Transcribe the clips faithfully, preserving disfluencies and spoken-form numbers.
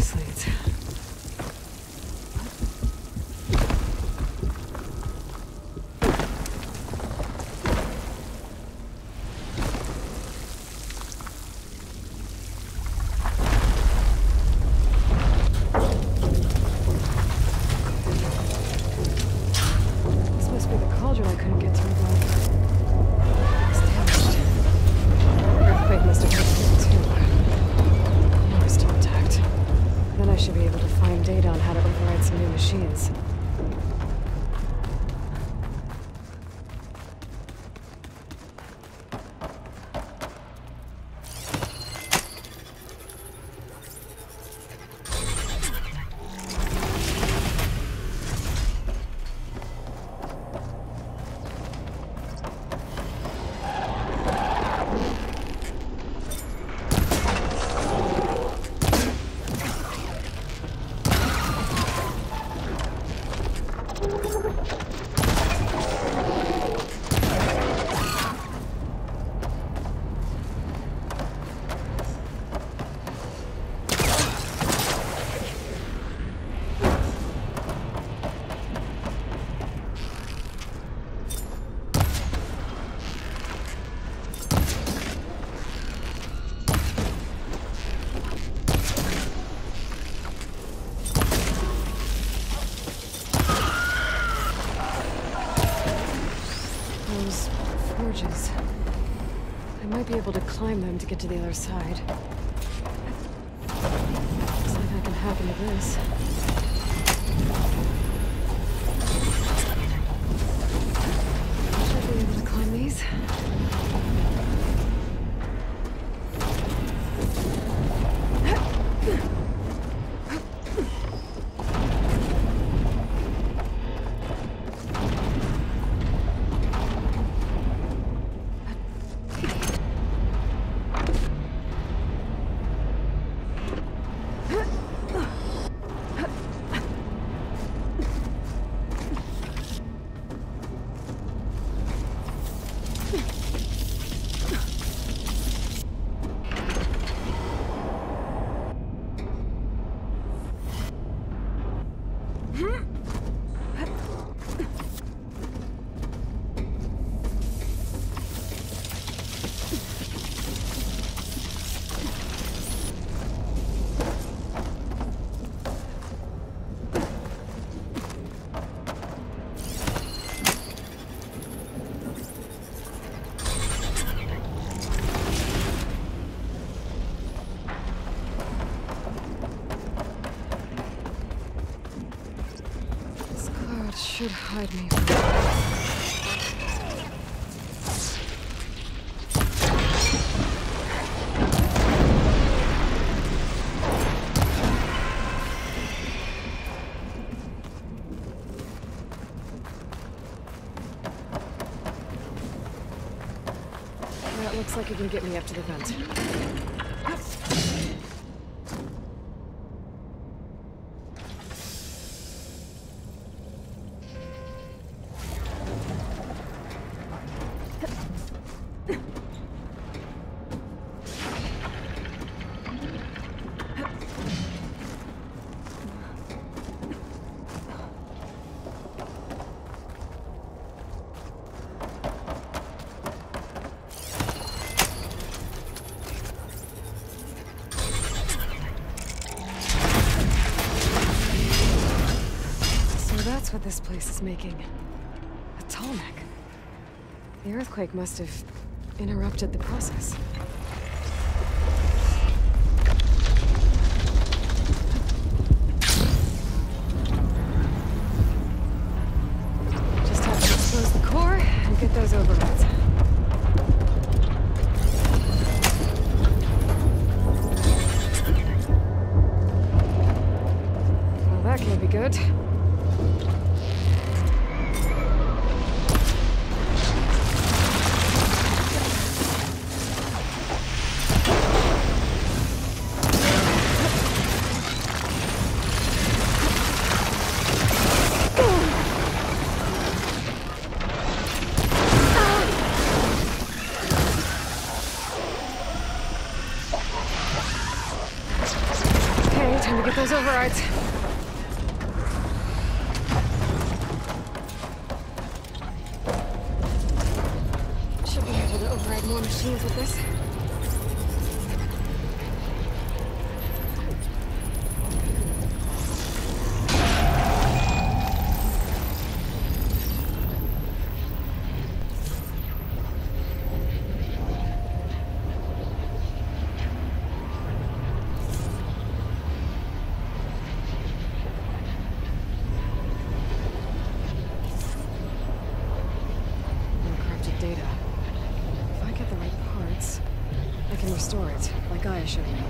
this leads. I might be able to climb them to get to the other side. Looks like I can hack into this. Should be able to climb these. Should hide me from that looks like it can get me up to the vent. That's what this place is making. A Tallneck. The earthquake must have interrupted the process. Just have to expose the core and get those overrides. Well, that can't be good. those overrides. Should be able to override more machines with this. Data. If I get the right parts, I can restore it, like Gaia showed me.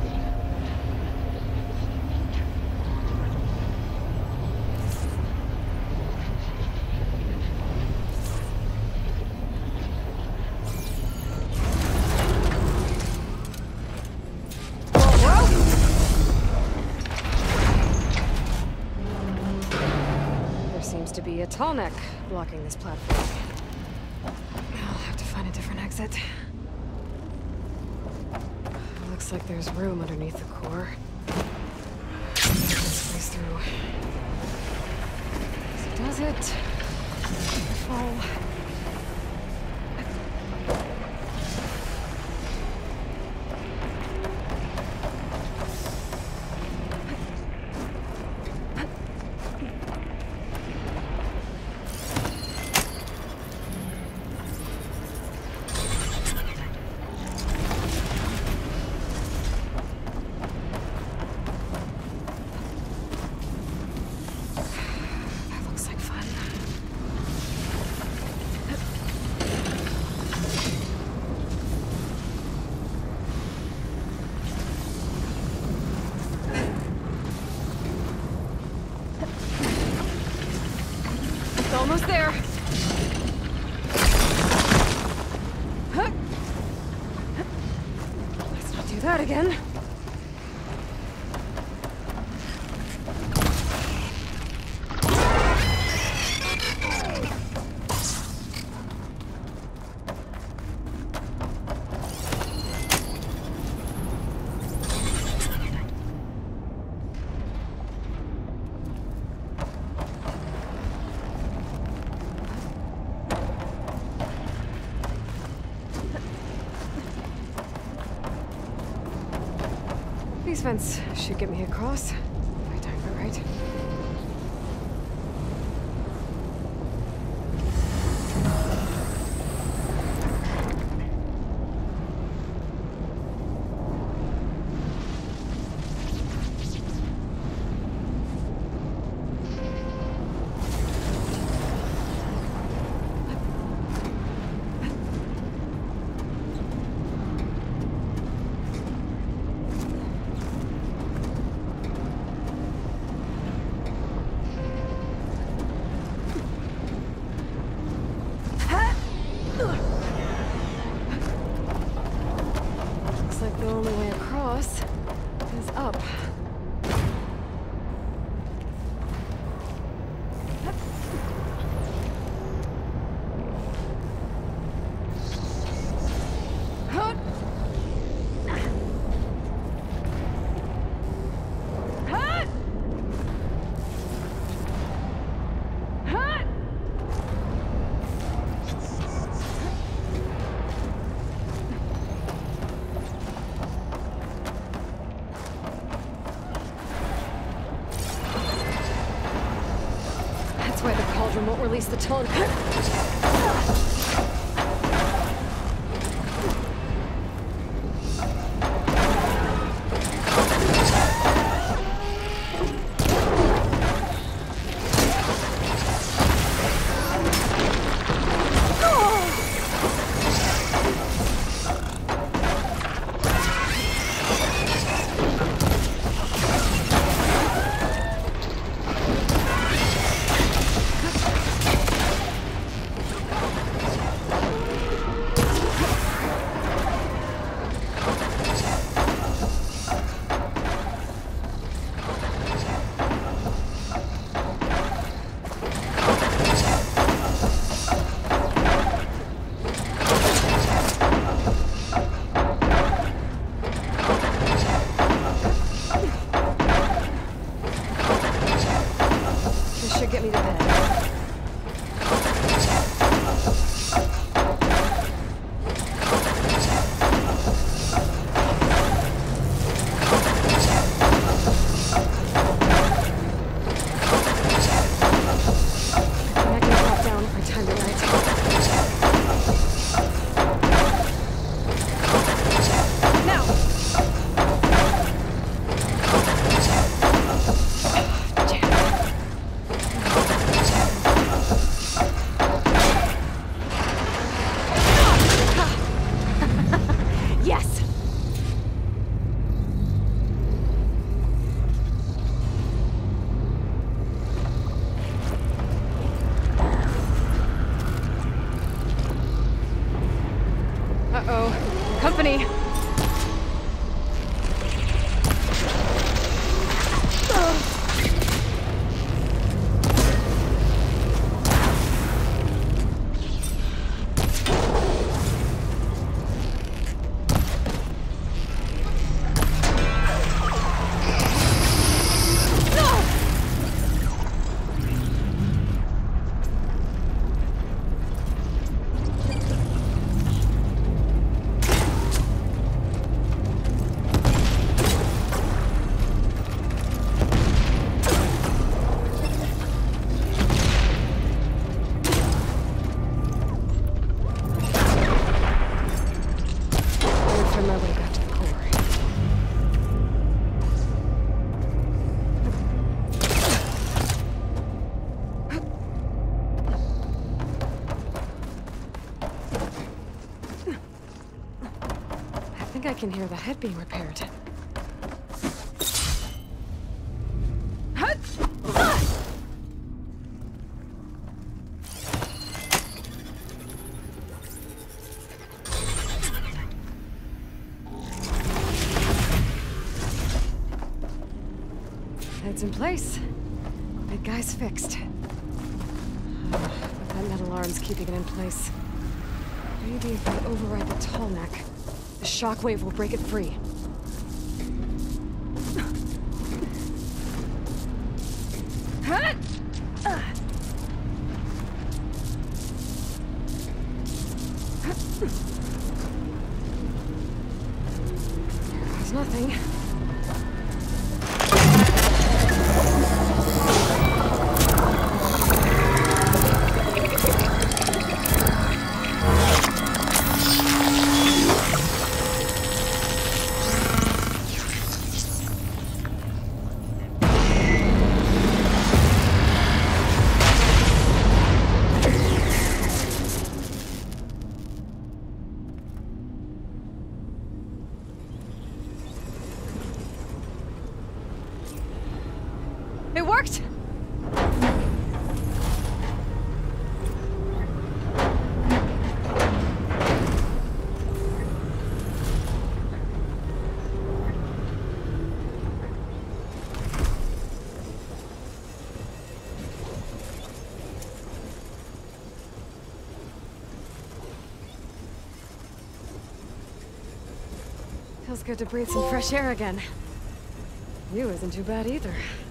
There seems to be a Tallneck blocking this platform. I'll have to find a different exit. Looks like there's room underneath the core. Let's squeeze through. So does it? Fall. Almost there. Huh. Let's not do that again. These vents should get me across, if I time it right. The only way across is up. Why the cauldron won't release the Tallneck. Uh-oh. Company! I can hear the head being repaired. Head's in place. Big guy's fixed. But that metal arm's keeping it in place. Maybe if I override the Tallneck, the shockwave will break it free. There's nothing. It worked! Feels good to breathe some fresh air again. You isn't too bad either.